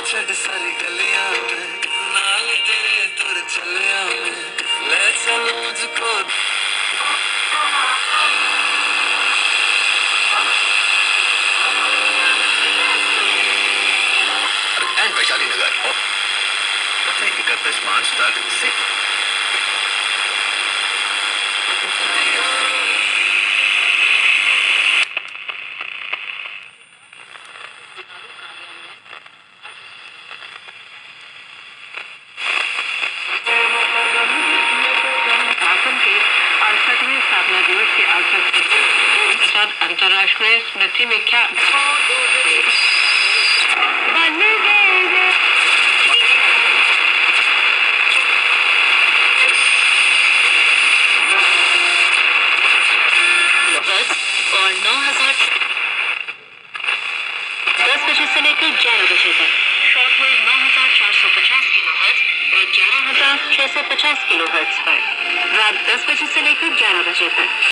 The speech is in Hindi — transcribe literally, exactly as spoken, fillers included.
छड़ सारी गलियां में नाल तेरे तुर चलिया में ले चल मुझको एंड वैशाली नगर इकतीस मार्च तक से स्थापना दिवस के अवसर पर अंतर्राष्ट्रीय स्मृति में क्या और नौ हजार दस बजे से लेकर ग्यारह बजे तक शॉर्टवेव नौ हजार चार सौ पचास किलो हर्ट्ज और ग्यारह हजार छह सौ पचास किलो हर्ट्ज पर रात दस बजे से लेकर ग्यारह बजे तक।